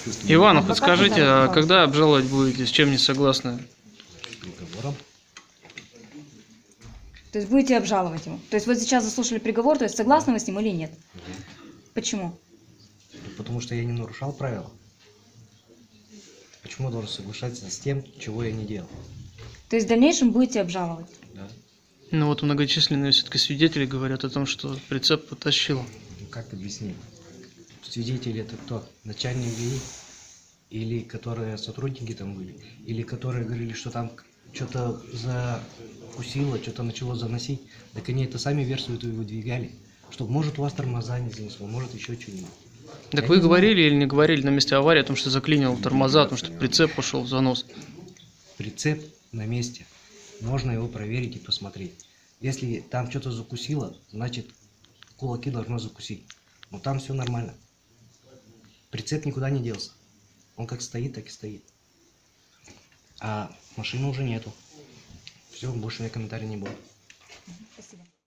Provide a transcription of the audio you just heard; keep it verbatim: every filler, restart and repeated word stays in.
Иванов, подскажите, а когда обжаловать будете, с чем не согласны? Приговором. То есть будете обжаловать его. То есть вот сейчас заслушали приговор, то есть согласны вы с ним или нет? Угу. Почему? Потому что я не нарушал правила. Почему я должен соглашаться с тем, чего я не делал? То есть в дальнейшем будете обжаловать? Да. Ну вот многочисленные все-таки свидетели говорят о том, что прицеп потащил. Ну, как объяснить? Свидетели это кто? Начальник ГАИ? Или которые сотрудники там были? Или которые говорили, что там что-то закусило, что-то начало заносить? Так они это сами версию эту выдвигали. Что может у вас тормоза не занесло, может еще что-нибудь. Так Я вы не говорили или не говорили на месте аварии о том, что заклинил тормоза, о том, что прицеп пошел в занос? Прицеп на месте. Можно его проверить и посмотреть. Если там что-то закусило, значит кулаки должно закусить. Но там все нормально. Прицеп никуда не делся. Он как стоит, так и стоит. А машины уже нету. Все, больше у меня комментариев не было. Спасибо.